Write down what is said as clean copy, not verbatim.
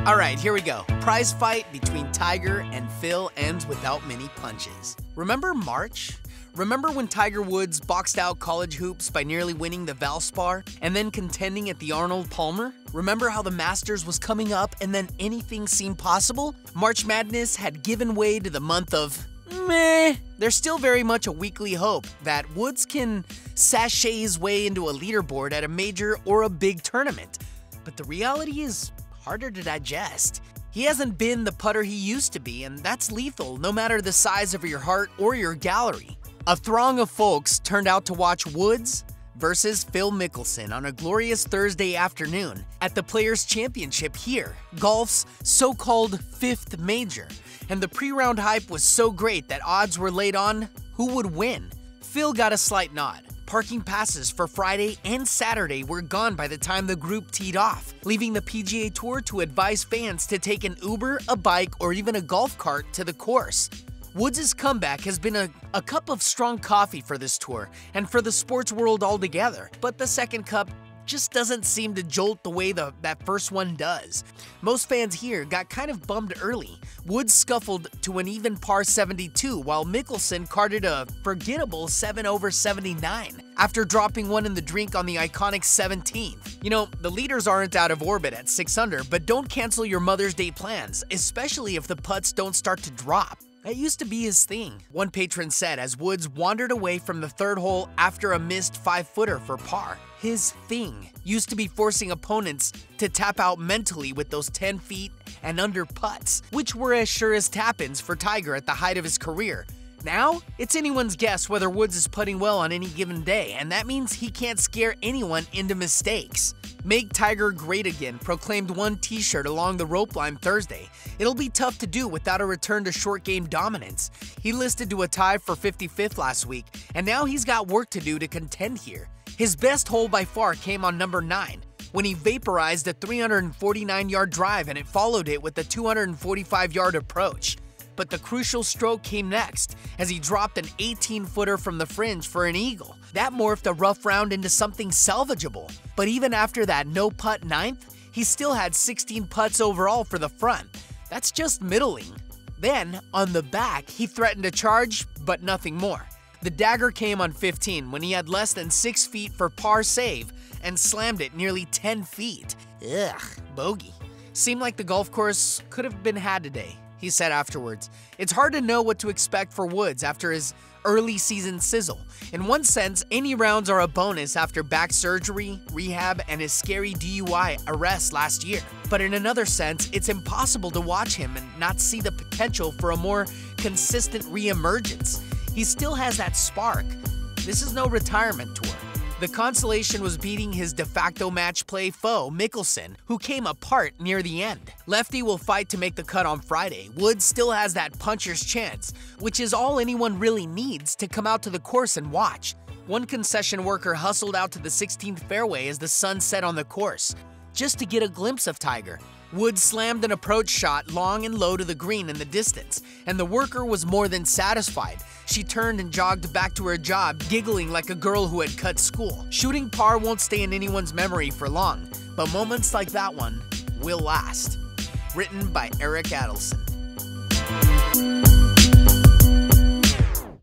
All right, here we go. Prize fight between Tiger and Phil ends without many punches. Remember March? Remember when Tiger Woods boxed out college hoops by nearly winning the Valspar and then contending at the Arnold Palmer? Remember how the Masters was coming up and then anything seemed possible? March Madness had given way to the month of meh. There's still very much a weekly hope that Woods can sashay his way into a leaderboard at a major or a big tournament. But the reality is harder to digest. He hasn't been the putter he used to be, and that's lethal no matter the size of your heart or your gallery. A throng of folks turned out to watch Woods versus Phil Mickelson on a glorious Thursday afternoon at the Players' Championship here, golf's so-called fifth major. And the pre-round hype was so great that odds were laid on who would win. Phil got a slight nod. Parking passes for Friday and Saturday were gone by the time the group teed off, leaving the PGA Tour to advise fans to take an Uber, a bike, or even a golf cart to the course. Woods' comeback has been a cup of strong coffee for this tour and for the sports world altogether, but the second cup just doesn't seem to jolt the way that first one does. Most fans here got kind of bummed early. Woods scuffled to an even par 72 while Mickelson carded a forgettable 7 over 79 after dropping one in the drink on the iconic 17th. You know, the leaders aren't out of orbit at 6 under, but don't cancel your Mother's Day plans, especially if the putts don't start to drop. That used to be his thing, one patron said as Woods wandered away from the third hole after a missed 5-footer for par. His thing used to be forcing opponents to tap out mentally with those 10 feet and under putts, which were as sure as tap-ins for Tiger at the height of his career. Now, it's anyone's guess whether Woods is putting well on any given day, and that means he can't scare anyone into mistakes. Make Tiger great again proclaimed one t-shirt along the rope line Thursday. It'll be tough to do without a return to short game dominance. He listed to a tie for 55th last week, and now he's got work to do to contend here. His best hole by far came on number 9, when he vaporized a 349-yard drive and it followed it with a 245-yard approach. But the crucial stroke came next, as he dropped an 18-footer from the fringe for an eagle. That morphed a rough round into something salvageable. But even after that no-putt 9th, he still had 16 putts overall for the front. That's just middling. Then, on the back, he threatened a charge, but nothing more. The dagger came on 15 when he had less than 6 feet for par save and slammed it nearly 10 feet. Ugh, bogey. Seemed like the golf course could have been had today, he said afterwards. It's hard to know what to expect for Woods after his early season sizzle. In one sense, any rounds are a bonus after back surgery, rehab, and his scary DUI arrest last year. But in another sense, it's impossible to watch him and not see the potential for a more consistent re-emergence. He still has that spark. This is no retirement tour. The consolation was beating his de facto match play foe, Mickelson, who came apart near the end. Lefty will fight to make the cut on Friday. Woods still has that puncher's chance, which is all anyone really needs to come out to the course and watch. One concession worker hustled out to the 16th fairway as the sun set on the course, just to get a glimpse of Tiger. Woods slammed an approach shot long and low to the green in the distance, and the worker was more than satisfied. She turned and jogged back to her job, giggling like a girl who had cut school. Shooting par won't stay in anyone's memory for long, but moments like that one will last. Written by Adelson.